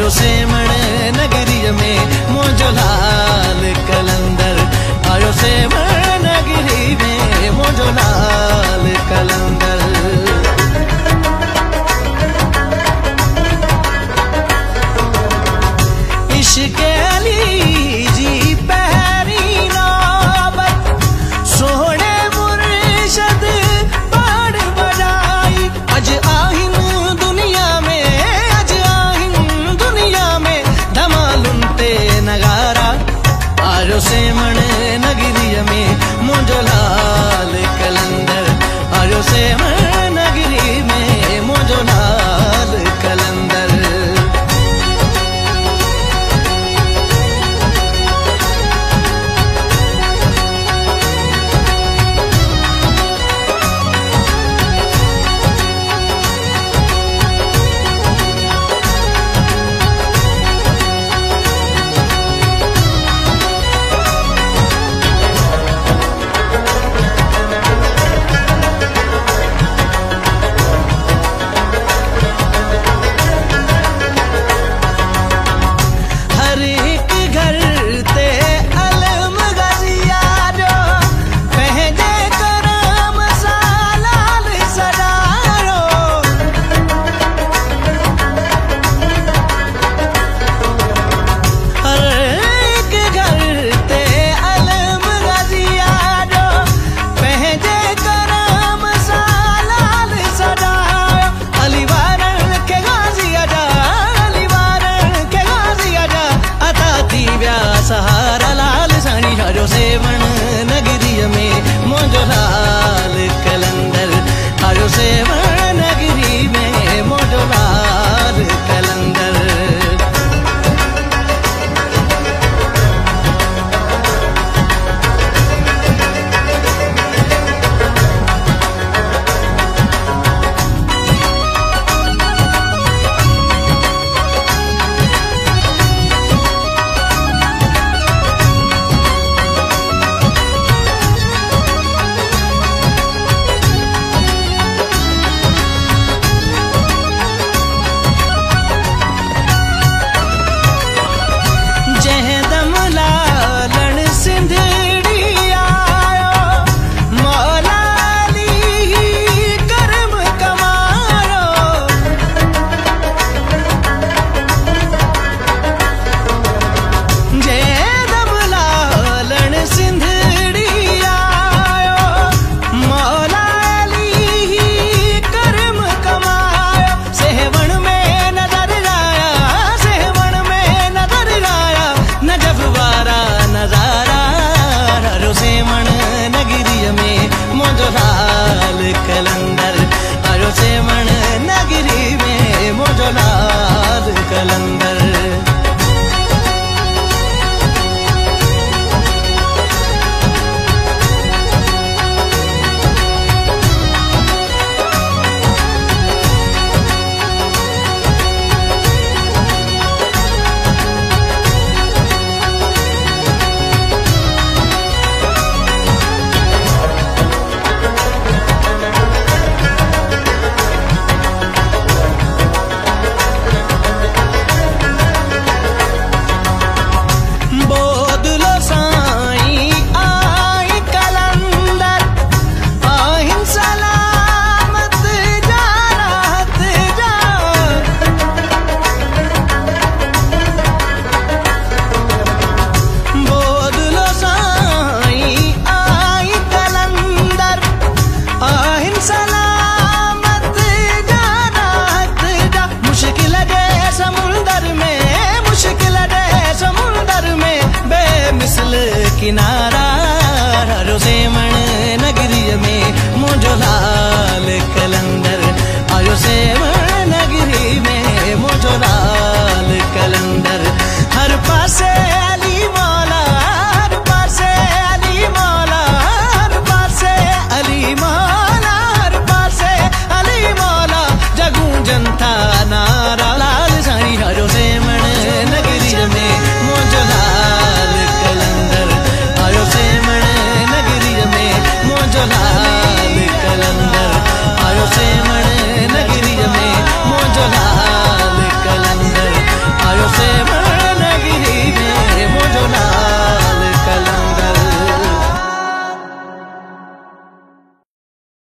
आयो सेवण नगरी में मोजो लाल कलंदर, आयो सेवण नगरी में मोजो लाल कलंदर। इश्क़ अली जी पहरी नौबत सोहणे मुर्शद पाड़ बजाई। अज आहिन दुनिया में, अज आहिन दुनिया में धमालुन ते नगारा। आयो सेवण नगरी में मोजो लाल कलंदर, आयो सेवण नगरी में मोजो लाल कलंदर। सहारा लाल सानी आयो सेवण नगरी में मोजो लाल कलंदर, आयो सेवण नगरी में मोजो लाल कलंदर। लाल कलंदर, आयो सेवण नगरी में मोजो लाल कलंदर। किनारा आयो सेवण नगरी में मोजो लाल कलंदर, आयो सेवण